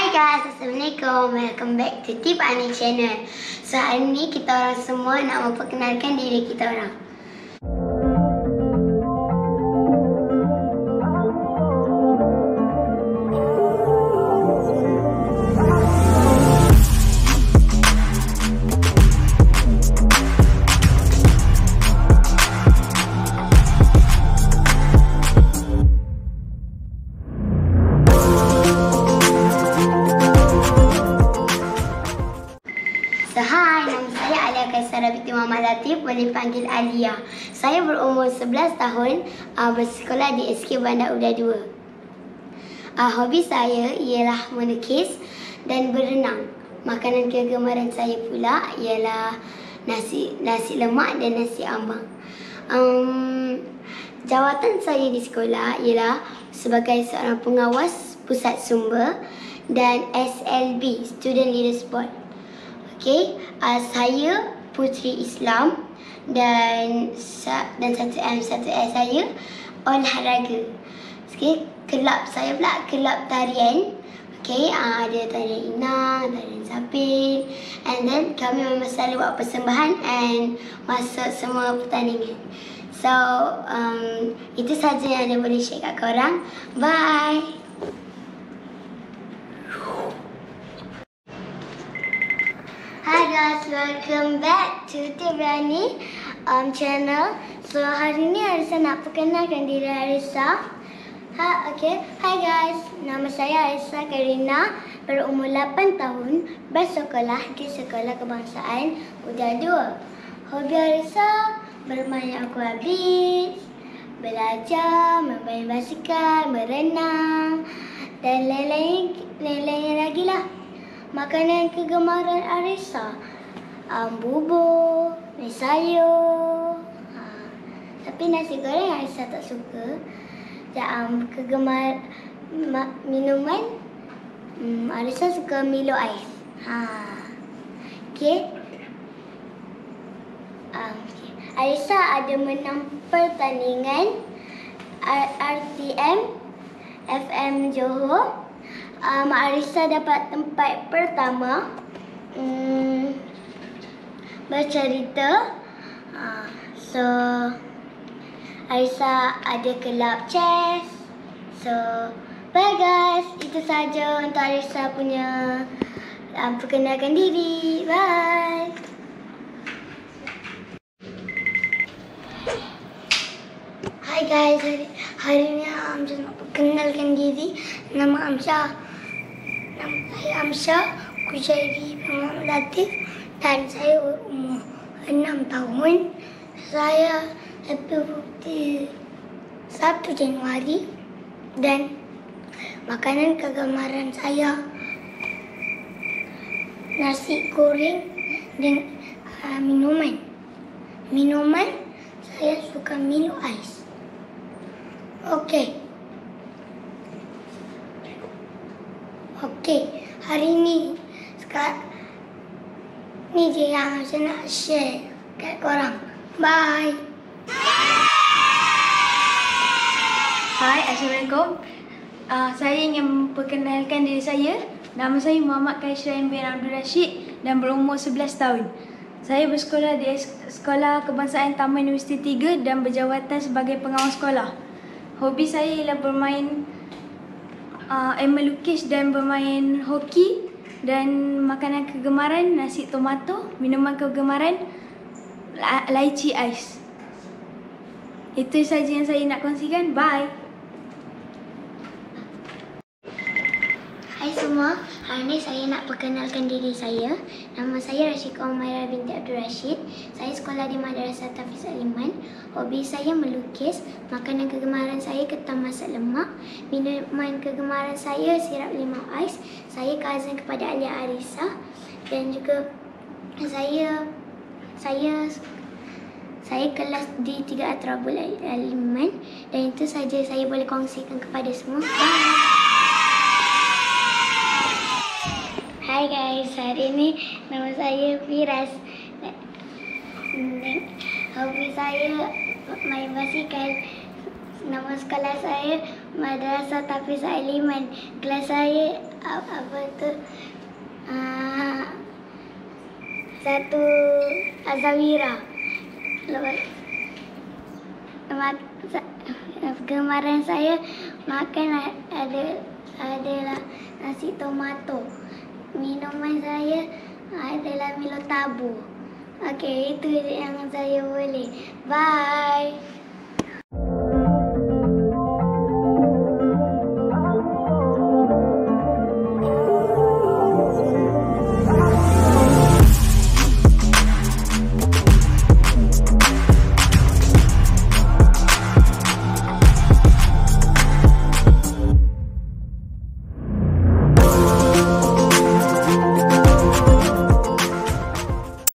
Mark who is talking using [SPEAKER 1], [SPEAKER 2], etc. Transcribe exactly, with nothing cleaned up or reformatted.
[SPEAKER 1] Hai guys, Assalamualaikum. Welcome back to Tip Ani Channel. So hari ni kita orang semua nak memperkenalkan diri kita orang. So, hai, nama saya Alia Kaisara binti Muhammad Latif, boleh panggil Alia. Saya berumur sebelas tahun, uh, bersekolah di S K Bandar Udara dua. Uh, hobi saya ialah melukis dan berenang. Makanan kegemaran saya pula ialah nasi nasi lemak dan nasi ambang. Um, jawatan saya di sekolah ialah sebagai seorang pengawas pusat sumber dan S L B, Student Leader Sport. Okay, uh, saya Putri Islam dan dan satu M satu S saya olahraga. Okay, kelab saya pula kelab tarian. Okay, uh, ada tarian inang, tarian sapin, and then kami memang selalu buat persembahan and masuk semua pertandingan. So, um, itu saja yang saya boleh share kat korang. Bye. Hi guys, welcome back to Tip Ani um, channel. So hari ni Arisa nak perkenalkan diri Arisa. Ha, okay. Hi guys, nama saya Arisa Karina, berumur lapan tahun, bersekolah di Sekolah Kebangsaan Udara dua. Hobi Arisa bermain aquabit, belajar, bermain basikal, berenang dan lain-lain lain-lain lagi lah. Makanan kegemaran Arisa, um, bubur, mi sayur. Ha. Tapi nasi goreng Arisa tak suka. Um, kegemar ma, minuman, um, Arisa suka Milo Ais. Ha. Okay. Um, okay. Arisa ada menang pertandingan R T M F M Johor. Um, Arisa dapat tempat pertama um, bercerita. Uh, so, Arisa ada kelab chess. So, bye guys. Itu saja untuk Arisa punya um, perkenalkan diri. Bye. Hai guys, hari, hari ni Amsyah nak perkenalkan diri. Nama Amsyah. Nama saya Amsyah Kujairi bin Muhammad Latif dan saya berumur enam tahun. Saya lahir satu Januari dan makanan kegemaran saya nasi goreng dan uh, minuman. Minuman saya suka Milo Ais. Okey. Okey, hari ni sekarang ni je yang saya nak share kat korang. Bye.
[SPEAKER 2] Hai, Assalamualaikum. Uh, saya ingin memperkenalkan diri saya. Nama saya Muhammad Kaisran bin Abdul Rashid dan berumur sebelas tahun. Saya bersekolah di Sekolah Kebangsaan Taman Universiti tiga dan berjawatan sebagai pengawas sekolah. Hobi saya ialah bermain uh, melukis dan bermain hoki, dan makanan kegemaran nasi tomato, minuman kegemaran lychee ais. Itu saja yang saya nak kongsikan. Bye.
[SPEAKER 1] Hai semua, hari ni saya nak perkenalkan diri saya. Nama saya Rashika Umairah binti Abdul Rashid. Saya sekolah di Madrasah Tafiz Aliman. Hobi saya melukis. Makanan kegemaran saya ketan masak lemak. Minuman kegemaran saya sirap limau ais. Saya cousin kepada Alia Arisa. Dan juga saya saya saya kelas di tiga Atrabul Aliman. Dan itu saja saya boleh kongsikan kepada semua. Bye. Hai guys, hari ini nama saya Firas. Hobi saya main basikal. Nama sekolah saya Madrasah Tafiz Aliman. Kelas saya uh, apa tu? Uh, satu Azawira. Lepas Kemarin saya makan ada adalah nasi tomato. Minuman saya adalah Milo Tabu. Okey, itu yang saya boleh. Bye.